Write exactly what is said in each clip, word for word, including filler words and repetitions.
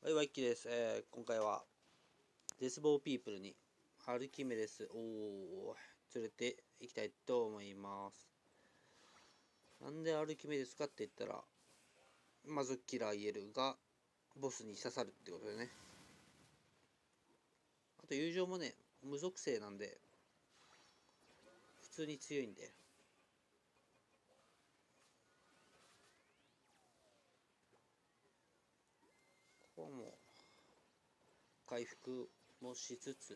はい、ワイキです。えー、今回は絶望ピープルにアルキメデスを連れて行きたいと思います。なんでアルキメデスかって言ったら、魔族キラーイエルがボスに刺さるってことでね。あと友情もね、無属性なんで、普通に強いんで。ここはもう、回復もしつつ、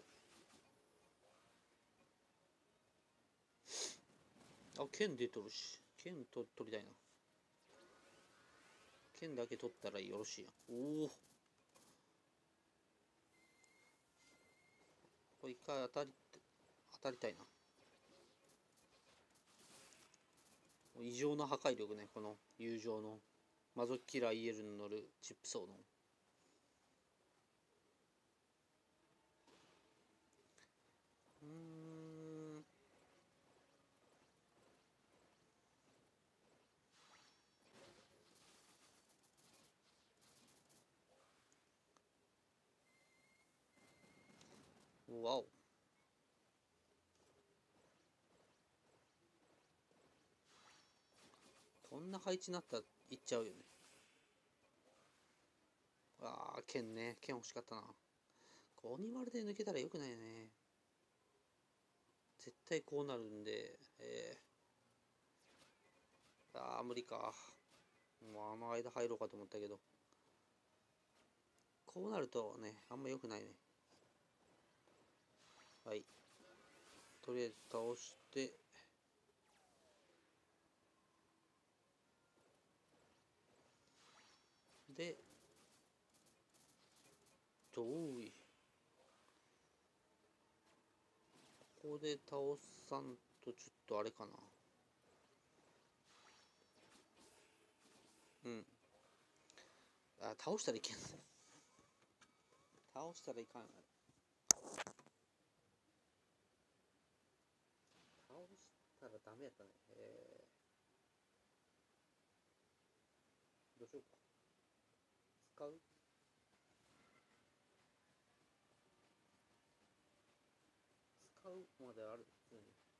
あ、剣出とるし、剣と取りたいな。剣だけ取ったらよろしいやん。おお。これ一回当たり、当たりたいな。異常な破壊力ね、この友情の魔族キラーイエルに乗るチップソーの。うーん。わお。こんな配置になったらいっちゃうよね。ああ、剣ね。剣欲しかったな。鬼丸で抜けたらよくないよね。絶対こうなるんで、えー、ああ、無理か。もうあの間入ろうかと思ったけど。こうなるとね、あんま良くないね。はい。とりあえず倒して、で、どうい。ここで倒さんとちょっとあれかな。うん。あ、倒したらいけん。倒したらいかん。倒したらダメやったね。えー、どうしようか。使う使うまである。普通に。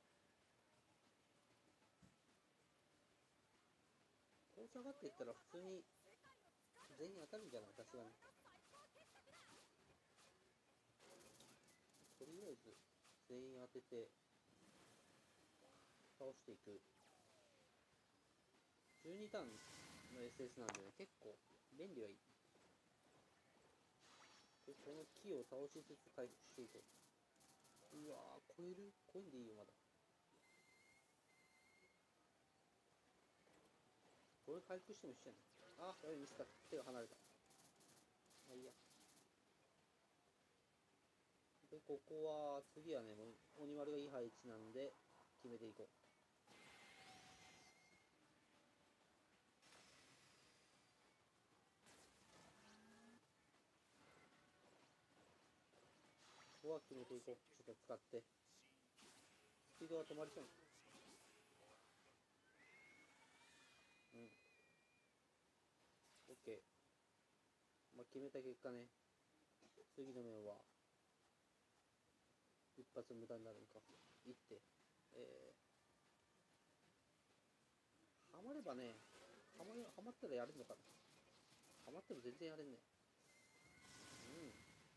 こう下がっていったら普通に全員当たるんじゃないさすがに。とりあえず全員当てて倒していく。じゅうにターンの エスエス なんでね、結構便利はいい。で、この木を倒しつつ回復していこう。うわー、超える超えんでいいよ、まだ。これ回復しても一緒やな。あ、やべ、ミスった。手が離れた。まあいいや。で、ここは、次はね、もう鬼丸がいい配置なんで、決めていこう。ここは決めていこう。ちょっと使って。スピードが止まりそうな。うん。OK。まあ、決めた結果ね、次の面は、一発無駄になるんか。いって。えー、ハマればね、ハマハマったらやれんのかな。ハマっても全然やれんね。うん。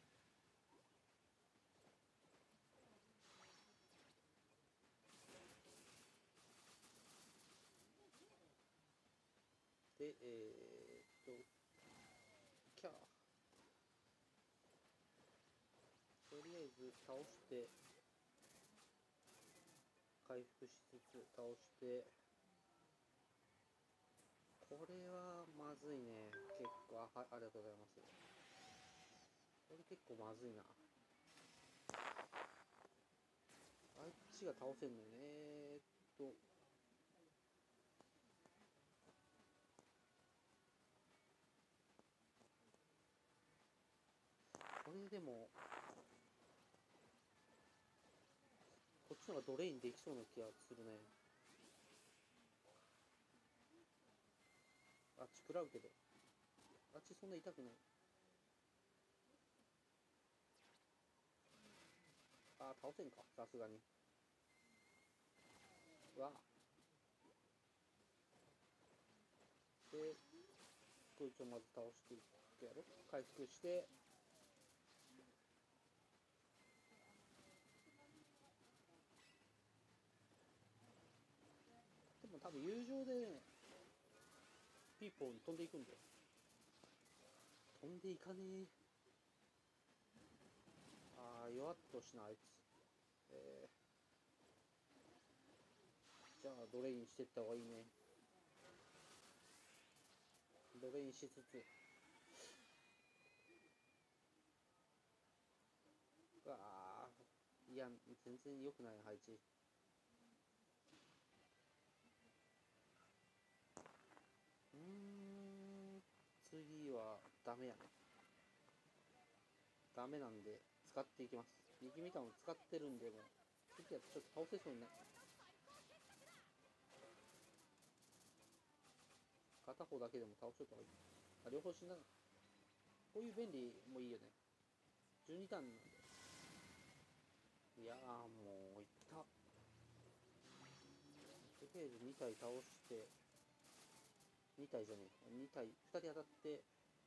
で、えー、っと、キャー。とりあえず倒して、回復しつつ倒して、これはまずいね。結構、あ、はい、ありがとうございます。これ結構まずいな。あっちが倒せんのよね。えーっと、これでも、こっちの方がドレインできそうな気がするね。あっち食らうけど。あっちそんな痛くない。 倒せんか、さすがに。うわ。で、こいつをまず倒していくやろ。回復して、でも多分友情でね、ピーポーに飛んでいくんだよ。飛んでいかねえ。ああ、弱っとしな、あいつ。えー、じゃあ、ドレインしてった方がいいね。ドレインしつつ。うわあ、いや、全然良くない配置。うーん、次はダメやね。ダメなんで、使っていきます。力み感を使ってるんで、もう、次はちょっと倒せそうにない。片方だけでも倒しとった方がいい。あ、両方死んだな。こういう便利もいいよね。じゅうにターンなんで。いやー、もう、いった。とりあえずに体倒して、に体じゃねえ。に体、ふたり当たって、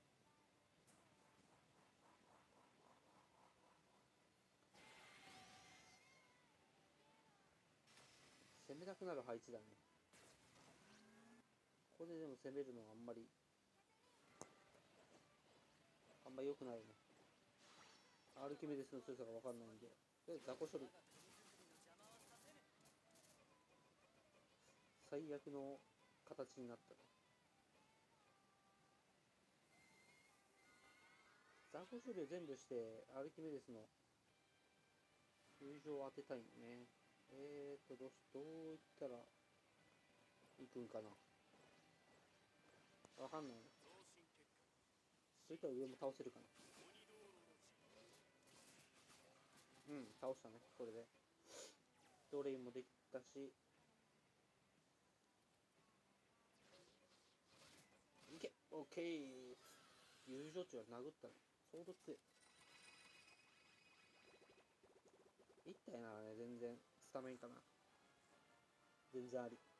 攻めたくなる配置だね。ここででも攻めるのはあんまり、あんま良くないよね。アルキメデスの強さが分かんないんで。とりあえず雑魚処理。最悪の形になったね。雑魚処理を全部して、アルキメデスの友情を当てたいんね。えーと、どうし、どういったら、いくんかな。わかんない。そういったら上も倒せるかな。うん、倒したね、これで。ドレインもできたし、いけ、オッケー。友情値は殴ったね。相当強い。いったいならね、全然、スタメンかな。全然あり。